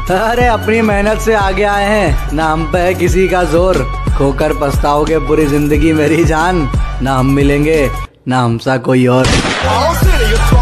अरे अपनी मेहनत से आगे आए हैं, ना हम पे है किसी का जोर। खोकर पछताओगे पूरी जिंदगी मेरी जान, ना हम मिलेंगे ना हमसा कोई और।